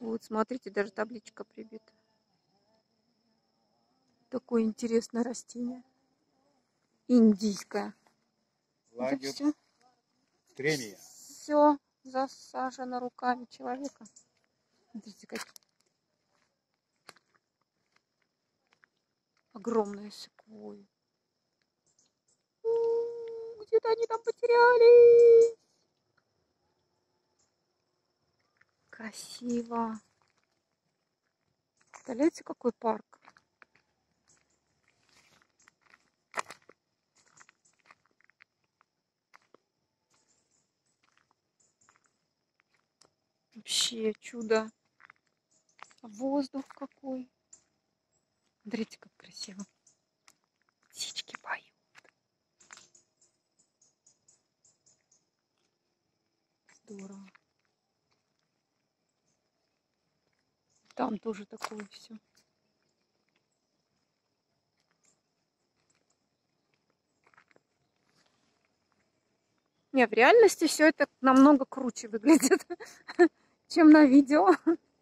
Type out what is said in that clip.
Вот, смотрите, даже табличка прибита. Такое интересное растение. Индийское. Лагерь все. Тремия. Все засажено руками человека. Смотрите, какие огромные секвойи. Где-то они там потерялись. Красиво. Представляете, какой парк? Вообще чудо. Воздух какой. Смотрите, как красиво. Птички поют. Здорово. Там тоже такое все. Не, в реальности все это намного круче выглядит, чем на видео.